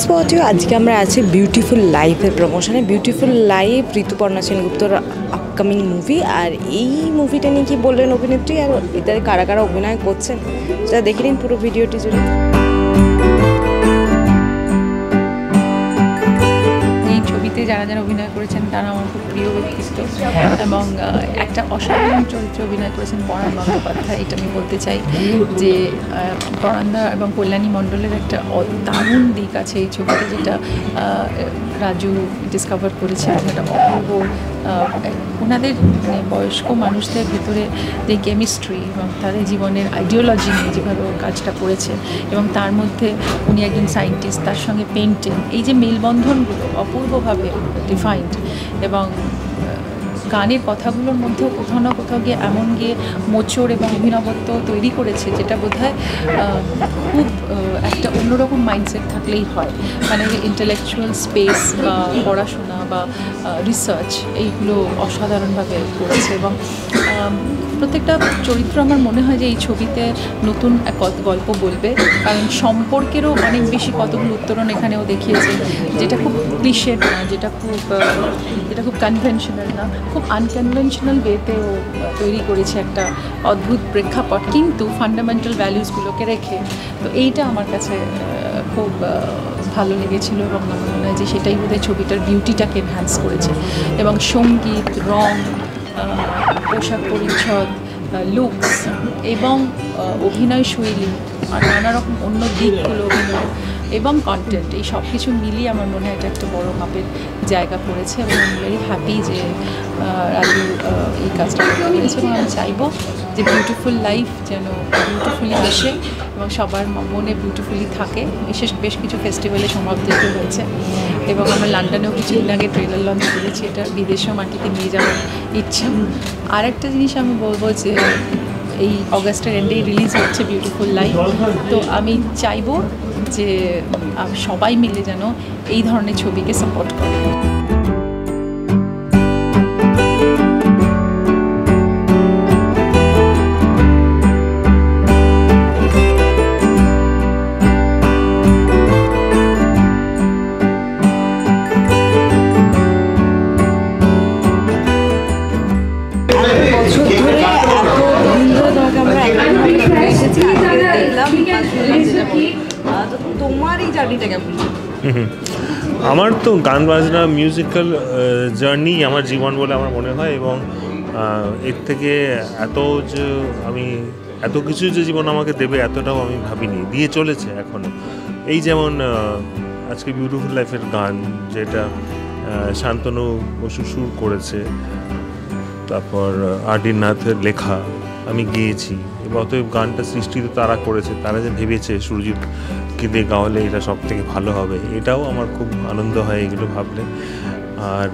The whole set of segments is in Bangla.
wespotyou আজকে আমরা আছি বিউটিফুল লাইফের প্রমোশনে। বিউটিফুল লাইফ ঋতুপর্ণা সেনগুপ্তর আপকামিং মুভি। আর এই মুভিটা নিয়ে কি বললেন অভিনেত্রী আর এতে কারা কারা অভিনয় করছেন সেটা দেখে নিন পুরো ভিডিওটি জুড়ে। যারা যারা অভিনয় করেছেন তারা আমার খুব প্রিয় ব্যক্তিত্ব এবং একটা অসাধারণ চরিত্রে অভিনয় করেছেন পরাণ বন্দ্যোপাধ্যায়। এটা আমি বলতে চাই যে পরাণদা এবং কল্যাণী মণ্ডলের একটা দারুণ দিক আছে এই ছবিতে, যেটা রাজু ডিসকভার করেছে। একটা অপূর্ব ওনাদের মানে বয়স্ক মানুষদের ভিতরে যে কেমিস্ট্রি এবং তাদের জীবনের আইডিওলজি নিয়ে যেভাবে কাজটা করেছে এবং তার মধ্যে উনি একজন সায়েন্টিস্ট, তার সঙ্গে পেন্টিং, এই যে মেলবন্ধনগুলো অপূর্বভাবে ডিফাইন্ড এবং গানের কথাগুলোর মধ্যেও কোথাও না কোথাও গিয়ে এমন গিয়ে মোচড় এবং অভিনবত্ব তৈরি করেছে যেটা বোধহয় খুব একটা অন্যরকম মাইন্ডসেট থাকলেই হয়। মানে ইন্টেলেকচুয়াল স্পেস বা পড়াশোনা বা রিসার্চ এইগুলো অসাধারণভাবে করেছে এবং প্রত্যেকটা চরিত্র আমার মনে হয় যে এই ছবিতে নতুন এক গল্প বলবে, কারণ সম্পর্কেরও অনেক বেশি কতগুলো উত্তরণ এখানেও দেখিয়েছে, যেটা খুব ক্লিশেড না, যেটা খুব কনভেনশনাল না, খুব আনকনভেনশনাল ওয়েতেও তৈরি করেছে একটা অদ্ভুত প্রেক্ষাপট, কিন্তু ফান্ডামেন্টাল ভ্যালুসগুলোকে রেখে। তো এইটা আমার কাছে খুব ভালো লেগেছিল এবং আমার মনে হয় যে সেটাই বোধহয় ছবিটার বিউটিটাকে এনহ্যান্স করেছে। এবং সঙ্গীত, রং, পোশাক পরিচ্ছদ, লুকস এবং অভিনয় শৈলী আর নানা রকম অন্য দিকগুলো অভিনয় এবং কন্টেন্ট, এই সব কিছু মিলিয়ে আমার মনে হয় এটা একটা বড় মাপের জায়গা পড়েছে এবং আমি ভেরি হ্যাপি যে রাজু এই কাজটা করতে পেরেছে। এবং আমি চাইবো যে বিউটিফুল লাইফ যেন বিউটিফুলি আসে এবং সবার মনে বিউটিফুলি থাকে। বেশ কিছু ফেস্টিভ্যালে সমাদৃত হয়েছে এবং আমরা লন্ডনেও কিছুদিন আগে ট্রেলার লঞ্চ করেছি, এটা বিদেশেও মাটিতে নিয়ে যাওয়ার ইচ্ছা। আর একটা জিনিস আমি বলবো যে এই অগাস্টের এন্ডেই রিলিজ হচ্ছে বিউটিফুল লাইফ, তো আমি চাইবো যে সবাই মিলে যেন এই ধরনের ছবিকে সাপোর্ট করে। আমার তো গান বাজনা মিউজিক্যাল জার্নি আমার জীবন বলে আমার মনে হয় এবং এর থেকে এত কিছু যে জীবন আমাকে দেবে এতটাও আমি ভাবিনি, দিয়ে চলেছে এখনও। এই যেমন আজকে বিউটিফুল লাইফের গান, যেটা শান্তনু বসু সুর করেছে, তারপর আর.ডি. নাথের লেখা, আমি গেয়েছি। এবং অতএব গানটা সৃষ্টি তো তারা করেছে, তারা যে ভেবেছে সুরজিৎকে দিয়ে গাওয়ালে এটা সব থেকে ভালো হবে, এটাও আমার খুব আনন্দ হয় এগুলো ভাবলে। আর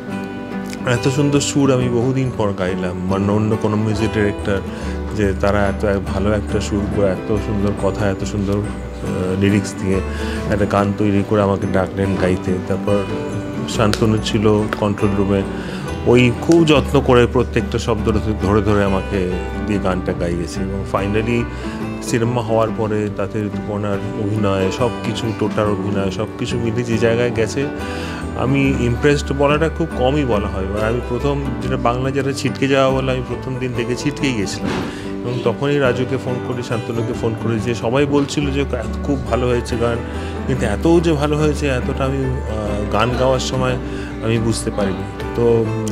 এত সুন্দর সুর আমি বহুদিন পর গাইলাম, মানে অন্য কোনো মিউজিক ডিরেক্টর যে তারা এত ভালো একটা সুর করে, এত সুন্দর কথা, এত সুন্দর লিরিক্স দিয়ে একটা গান তৈরি করে আমাকে ডাকলেন গাইতে। তারপর শান্তনু ছিল কন্ট্রোল রুমে, ওই খুব যত্ন করে প্রত্যেকটা শব্দ ধরে ধরে আমাকে দিয়ে গানটা গাইয়েছে। এবং ফাইনালি সিনেমা হওয়ার পরে তাতে ঋতুপর্ণার অভিনয়, সব কিছু টোটাল অভিনয় সব কিছু মিলে যে জায়গায় গেছে, আমি ইমপ্রেসড বলাটা খুব কমই বলা হয়। আমি প্রথম যেটা বাংলা যেটা ছিটকে যাওয়া বলে, আমি প্রথম দিন দেখে ছিটকেই গেছিলাম এবং তখনই রাজুকে ফোন করি, শান্তনুকে ফোন করি, যে সবাই বলছিল যে খুব ভালো হয়েছে গান, কিন্তু এতও যে ভালো হয়েছে এতটা আমি গান গাওয়ার সময় আমি বুঝতে পারিনি। তো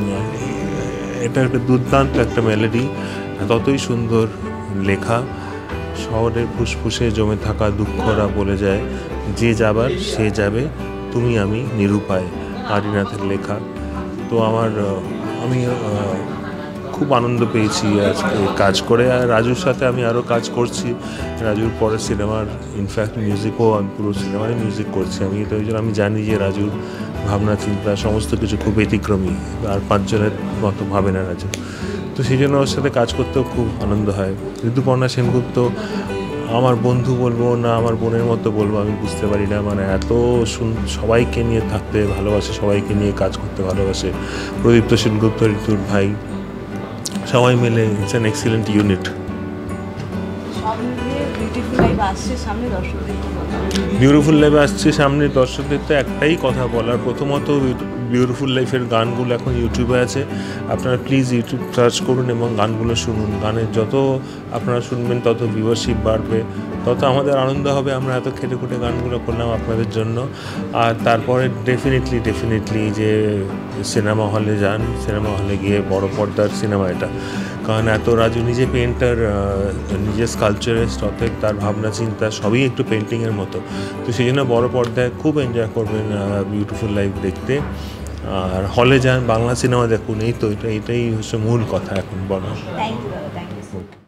এটা একটা দুর্দান্ত একটা মেলোডি, ততই সুন্দর লেখা। শহরের ফুসফুসে জমে থাকা দুঃখরা বলে যায়, যে যাবার সে যাবে, তুমি আমি নিরুপায়, আর.ডি. নাথের লেখা। তো আমি খুব আনন্দ পেয়েছি আজকে কাজ করে। আর রাজুর সাথে আমি আরও কাজ করছি, রাজুর পরে সিনেমার ইনফ্যাক্ট মিউজিকও আমি পুরো সিনেমারই মিউজিক করছি আমি। তো ওই জন্য আমি জানি যে রাজুর ভাবনা চিন্তা সমস্ত কিছু খুব ব্যতিক্রমী, আর পাঁচজনের মতো ভাবে না রাজু। তো সেই জন্য ওর সাথে কাজ করতেও খুব আনন্দ হয়। ঋতুপর্ণা সেনগুপ্ত আমার বন্ধু বলবো না আমার বোনের মতো বলবো আমি বুঝতে পারি না, মানে এত সবাইকে নিয়ে থাকতে ভালোবাসে, সবাইকে নিয়ে কাজ করতে ভালোবাসে। প্রদীপ্ত সেনগুপ্ত ঋতুর ভাই, সবাই মিলে it's an excellent unit. Beautiful life আসছে সামনে, দর্শকদের বিউটিফুল লাইফ আসছে সামনে, দর্শকদের তো একটাই কথা বলার, প্রথমত বিউটিফুল লাইফের গানগুলো এখন ইউটিউবে আছে, আপনারা প্লিজ ইউটিউব সার্চ করুন এবং গানগুলো শুনুন। গানের যত আপনারা শুনবেন তত ভিউয়ারশিপ বাড়বে, তত আমাদের আনন্দ হবে। আমরা এত খেটে খুঁটে গানগুলো করলাম আপনাদের জন্য। আর তারপরে ডেফিনেটলি যে সিনেমা হলে যান, সিনেমা হলে গিয়ে বড় পর্দার সিনেমা এটা, কারণ এত রাজু নিজে পেন্টার, নিজে স্কাল্পচারিস্ট, অতএব তার ভাবনা চিন্তা সবই একটু পেন্টিংয়ের মতো। তো সেই জন্য বড় পর্দায় খুব এনজয় করবেন বিউটিফুল লাইফ দেখতে। আর হলে যান, বাংলা সিনেমা দেখুন, এই তো এটাই হচ্ছে মূল কথা এখন বলা। Thank you.